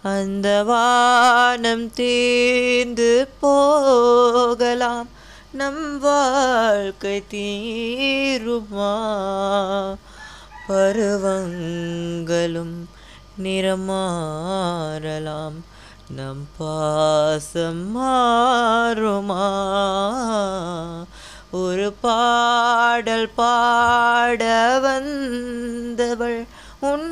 அந்த வானம் தீர்ந்து போகலாம், நம் வாழ்க்கை தீருமா? பருவங்களும் நிறமாறலாம், நம் பாசம் மாறுமா? ஒரு பாடல் பாட வந்தவள் உன்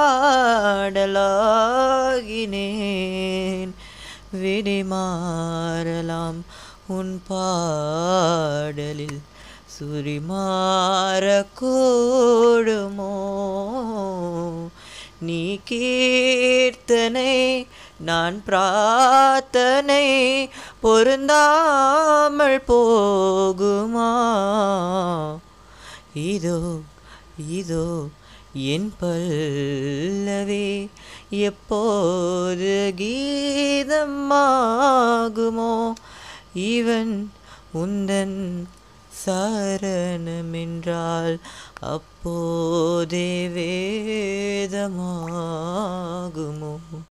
பாடலாகினேன். விடை மாறலாம் உன் பாடலில், சுரி மாறக்கூடுமோ? நீ கீர்த்தனை நான் பிரார்த்தனை, பொருந்தாமல் போகுமா? இதோ இதோ என் பல்லவி, எப்போது கீதமாகுமோ? இவன் உந்தன் சரணமென்றால் அப்போதே வேதமாகுமோ?